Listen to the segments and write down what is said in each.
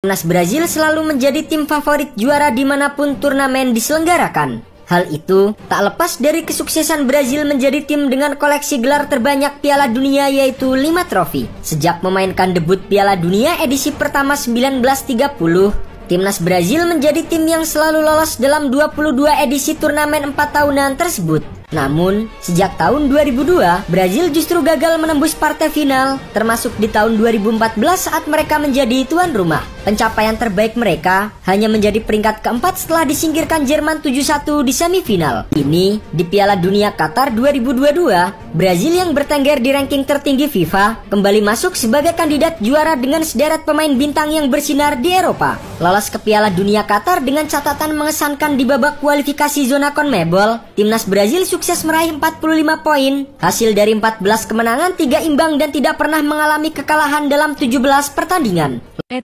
Timnas Brazil selalu menjadi tim favorit juara dimanapun turnamen diselenggarakan. Hal itu tak lepas dari kesuksesan Brazil menjadi tim dengan koleksi gelar terbanyak Piala Dunia, yaitu 5 trofi. Sejak memainkan debut Piala Dunia edisi pertama 1930, Timnas Brazil menjadi tim yang selalu lolos dalam 22 edisi turnamen 4 tahunan tersebut. Namun, sejak tahun 2002, Brazil justru gagal menembus partai final, termasuk di tahun 2014 saat mereka menjadi tuan rumah. Pencapaian terbaik mereka hanya menjadi peringkat keempat setelah disingkirkan Jerman 7-1 di semifinal. Ini, di Piala Dunia Qatar 2022, Brazil yang bertengger di ranking tertinggi FIFA kembali masuk sebagai kandidat juara dengan sederet pemain bintang yang bersinar di Eropa. Lolos ke Piala Dunia Qatar dengan catatan mengesankan di babak kualifikasi zona CONMEBOL, Timnas Brazil sukses meraih 45 poin, hasil dari 14 kemenangan, 3 imbang dan tidak pernah mengalami kekalahan dalam 17 pertandingan.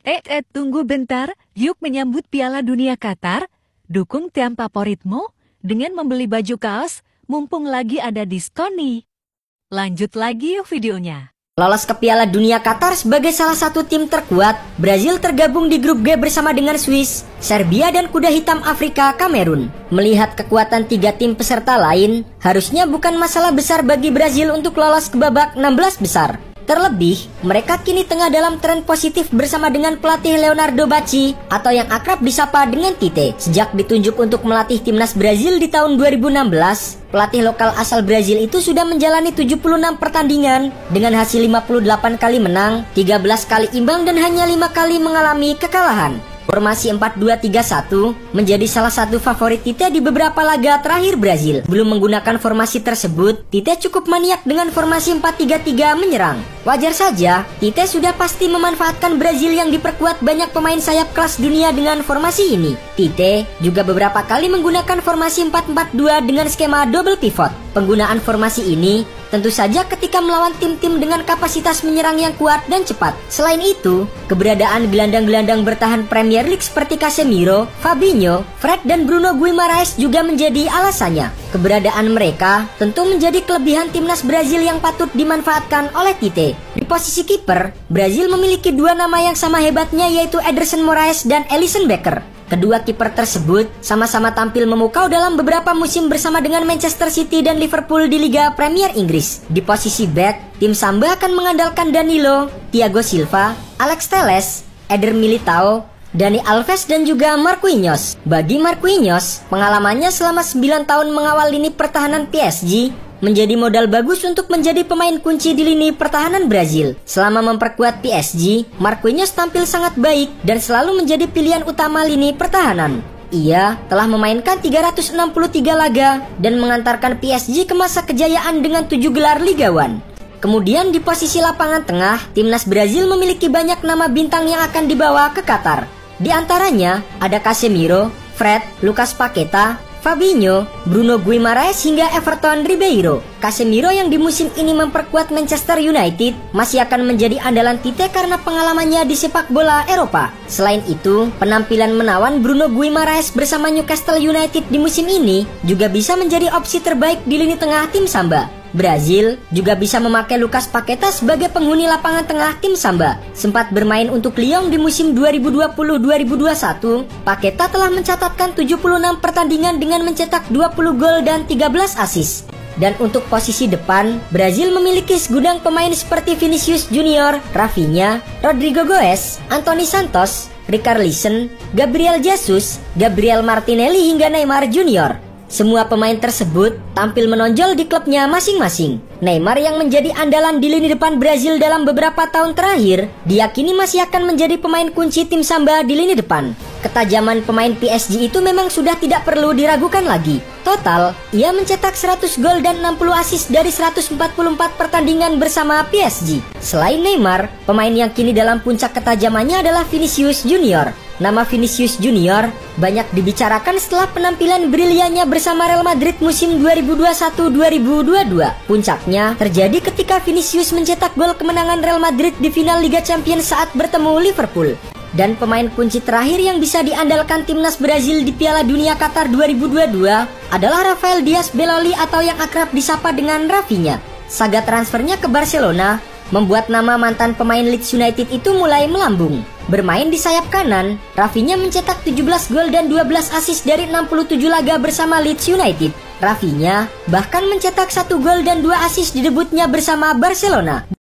Tunggu bentar, yuk menyambut Piala Dunia Qatar. Dukung tim favoritmu dengan membeli baju kaos, mumpung lagi ada diskon nih. Lanjut lagi yuk videonya. Lolos ke Piala Dunia Qatar sebagai salah satu tim terkuat, Brazil tergabung di grup G bersama dengan Swiss, Serbia dan kuda hitam Afrika, Kamerun. Melihat kekuatan 3 tim peserta lain, harusnya bukan masalah besar bagi Brazil untuk lolos ke babak 16 besar. Terlebih, mereka kini tengah dalam tren positif bersama dengan pelatih Leonardo Bacci atau yang akrab disapa dengan Tite. Sejak ditunjuk untuk melatih timnas Brazil di tahun 2016, pelatih lokal asal Brazil itu sudah menjalani 76 pertandingan dengan hasil 58 kali menang, 13 kali imbang dan hanya 5 kali mengalami kekalahan. Formasi 4-2-3-1 menjadi salah satu favorit Tite di beberapa laga terakhir Brazil. Belum menggunakan formasi tersebut, Tite cukup maniak dengan formasi 4-3-3 menyerang. Wajar saja, Tite sudah pasti memanfaatkan Brazil yang diperkuat banyak pemain sayap kelas dunia dengan formasi ini. Tite juga beberapa kali menggunakan formasi 4-4-2 dengan skema double pivot. Penggunaan formasi ini tentu saja ketika melawan tim-tim dengan kapasitas menyerang yang kuat dan cepat. Selain itu, keberadaan gelandang-gelandang bertahan Premier League seperti Casemiro, Fabinho, Fred dan Bruno Guimaraes juga menjadi alasannya. Keberadaan mereka tentu menjadi kelebihan timnas Brazil yang patut dimanfaatkan oleh Tite. Di posisi kiper, Brazil memiliki 2 nama yang sama hebatnya, yaitu Ederson Moraes dan Alisson Becker. Kedua kiper tersebut sama-sama tampil memukau dalam beberapa musim bersama dengan Manchester City dan Liverpool di Liga Premier Inggris. Di posisi back, tim Samba akan mengandalkan Danilo, Thiago Silva, Alex Telles, Eder Militao, Dani Alves dan juga Marquinhos. Bagi Marquinhos, pengalamannya selama 9 tahun mengawal lini pertahanan PSG menjadi modal bagus untuk menjadi pemain kunci di lini pertahanan Brazil. Selama memperkuat PSG, Marquinhos tampil sangat baik dan selalu menjadi pilihan utama lini pertahanan. Ia telah memainkan 363 laga dan mengantarkan PSG ke masa kejayaan dengan 7 gelar Liga 1. Kemudian di posisi lapangan tengah, timnas Brazil memiliki banyak nama bintang yang akan dibawa ke Qatar. Di antaranya ada Casemiro, Fred, Lucas Paqueta, Fabinho, Bruno Guimaraes hingga Everton Ribeiro. Casemiro yang di musim ini memperkuat Manchester United masih akan menjadi andalan Tite karena pengalamannya di sepak bola Eropa. Selain itu, penampilan menawan Bruno Guimaraes bersama Newcastle United di musim ini juga bisa menjadi opsi terbaik di lini tengah tim Samba. Brazil juga bisa memakai Lucas Paqueta sebagai penghuni lapangan tengah tim Samba. Sempat bermain untuk Lyon di musim 2020-2021, Paqueta telah mencatatkan 76 pertandingan dengan mencetak 20 gol dan 13 assist. Dan untuk posisi depan, Brazil memiliki segudang pemain seperti Vinicius Junior, Rafinha, Rodrigo Goes, Anthony Santos, Richarlison, Gabriel Jesus, Gabriel Martinelli hingga Neymar Junior. Semua pemain tersebut tampil menonjol di klubnya masing-masing. Neymar yang menjadi andalan di lini depan Brazil dalam beberapa tahun terakhir diyakini masih akan menjadi pemain kunci tim Samba di lini depan. Ketajaman pemain PSG itu memang sudah tidak perlu diragukan lagi. Total, ia mencetak 100 gol dan 60 assist dari 144 pertandingan bersama PSG. Selain Neymar, pemain yang kini dalam puncak ketajamannya adalah Vinicius Junior. Nama Vinicius Junior banyak dibicarakan setelah penampilan briliannya bersama Real Madrid musim 2021-2022. Puncaknya terjadi ketika Vinicius mencetak gol kemenangan Real Madrid di final Liga Champions saat bertemu Liverpool. Dan pemain kunci terakhir yang bisa diandalkan timnas Brazil di Piala Dunia Qatar 2022 adalah Rafael Diaz Beloli atau yang akrab disapa dengan Rafinha. Saga transfernya ke Barcelona membuat nama mantan pemain Leeds United itu mulai melambung. Bermain di sayap kanan, Rafinha mencetak 17 gol dan 12 assist dari 67 laga bersama Leeds United. Rafinha bahkan mencetak 1 gol dan 2 assist di debutnya bersama Barcelona.